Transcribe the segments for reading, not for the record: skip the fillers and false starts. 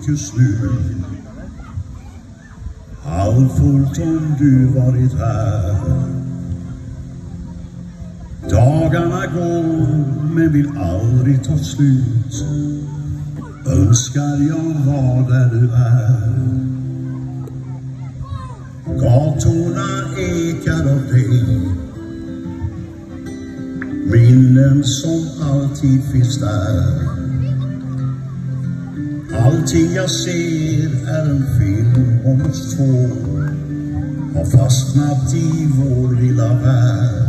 just nu. Alltfort om du varit här. Dagarna går men vill aldrig ta slut. Önskar jag var där du är. Gatorna ekar av dig. Minnen som alltid finns där. Allting jag ser är en film om oss två. Har fastnat i vår lilla värld.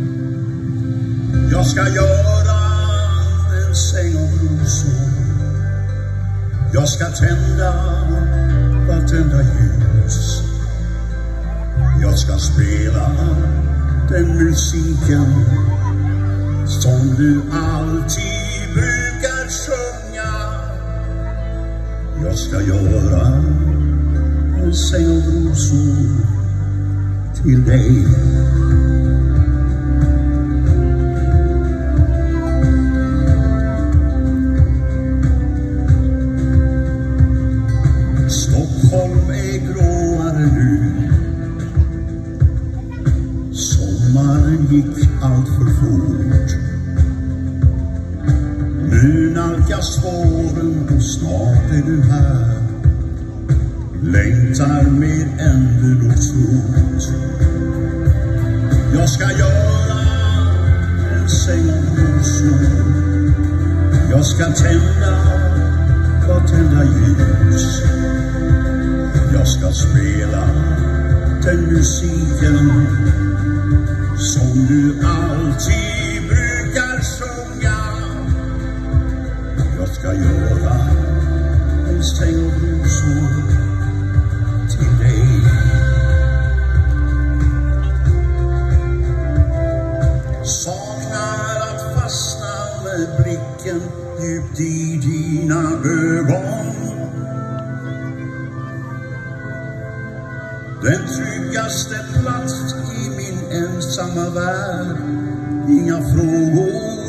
Jag ska göra en säng av rosor. Jag ska tända vartenda ljus. Jag ska spela den musiken som du alltid brukar sjunga. Jag ska göra en säng av rosor till dig. Stockholm är gråare nu. Sommaren gick allt för fort. Nu nalkas våren och snart är du här. Längtar mer än du nog trott. Jag ska göra en säng av rosor. Jag ska tända vartenda ljus. Jag ska spela den musiken som du alltid brukar sjunga. Jag ska göra en säng av rosor till dig. Saknar att fastna med blicken djupt i dina ögon. Den tryggaste plats i min ensamma värld. Inga frågor.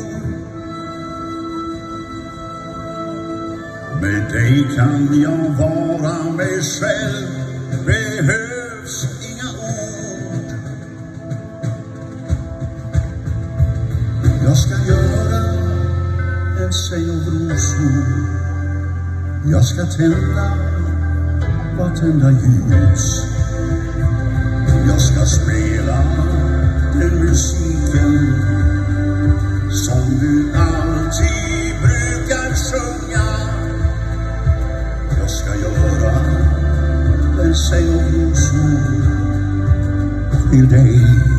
Med dig kan jag vara mig själv. Behövs inga ord. Jag ska göra en säng av rosor. Jag ska tända vartenda ljus. Jag ska spela den musiken som du alltid brukar sjunga. Jag ska göra en säng av rosor till dig.